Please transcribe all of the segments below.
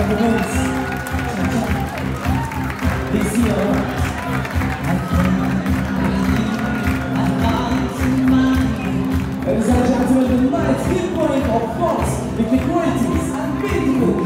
Ladies and gentlemen, the night's key point of force, equalities, and beautiful.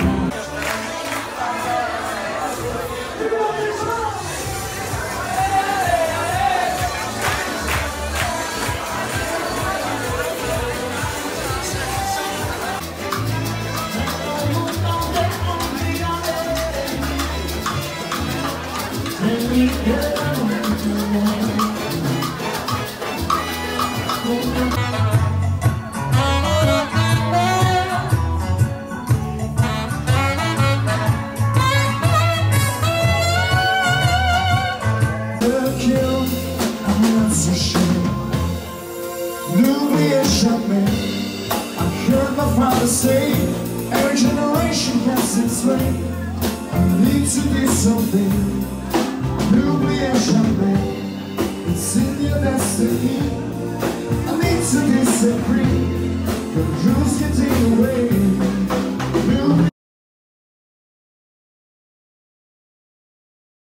I heard my father say, every generation has its way. I need to do something, newly and champagne. It's in your destiny. I need to be set free. The rules getting away.